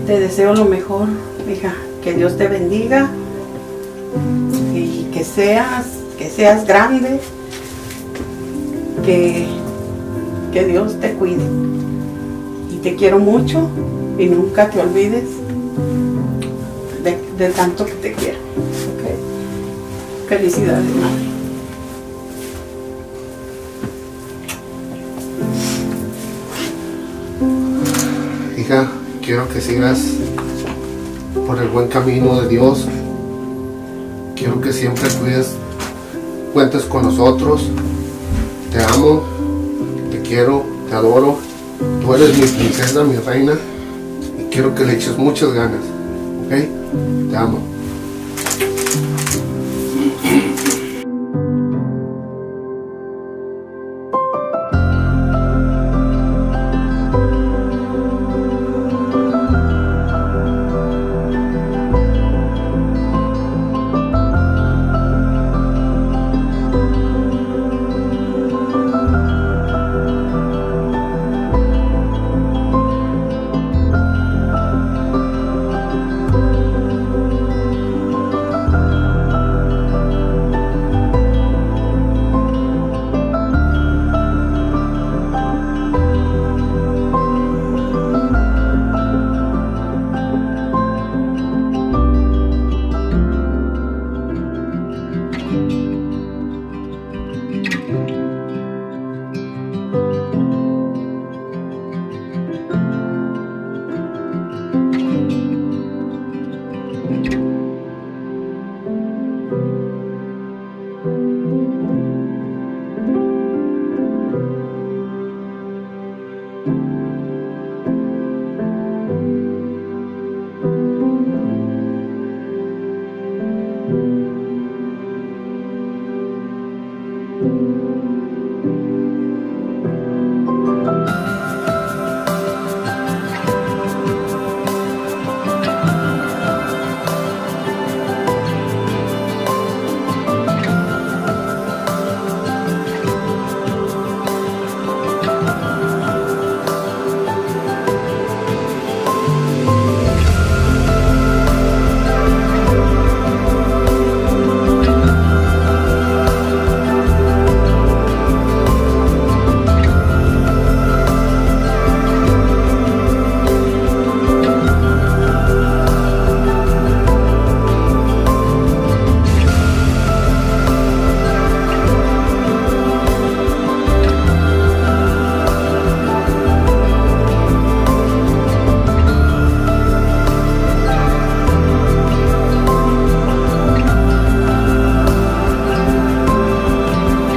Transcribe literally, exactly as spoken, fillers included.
Te deseo lo mejor, hija. Que Dios te bendiga y que seas, que seas grande, que, que Dios te cuide. Y te quiero mucho y nunca te olvides de, de tanto que te quiero. ¿Okay? Felicidades, madre. Hija, quiero que sigas por el buen camino de Dios. Quiero que siempre cuides, cuentes con nosotros. Te amo, te quiero, te adoro. Tú eres mi princesa, mi reina. Y quiero que le eches muchas ganas. ¿Ok? Te amo.